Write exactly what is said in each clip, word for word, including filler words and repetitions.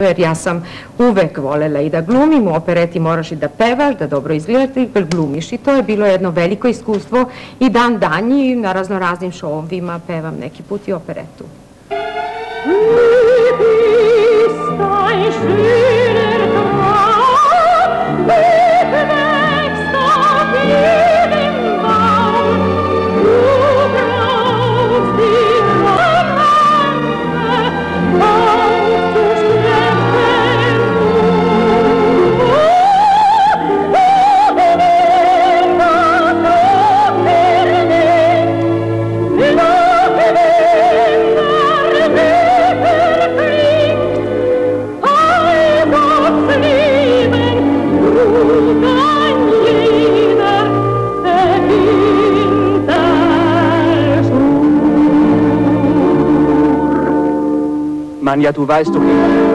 Jer ja sam uvek volela i da glumim, u opereti moraš i da pevaš, da dobro izgledaš i da glumiš. I to je bilo jedno veliko iskustvo i dan danji na raznoraznim šovima pevam neki put i operetu. Manja, du weißt doch immer.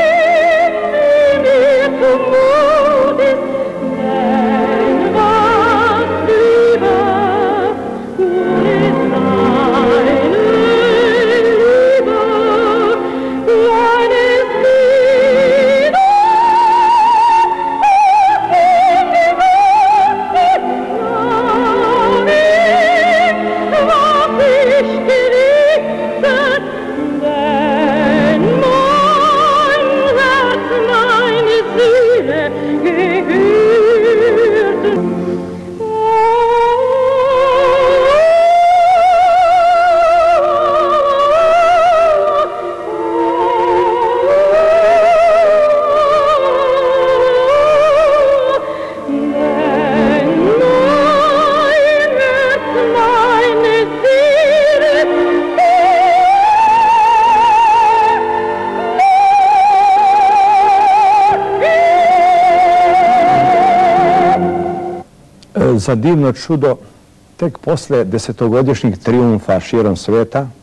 Thank you. za divno čudo, tek posle desetogodišnjeg trijumfa širom sveta,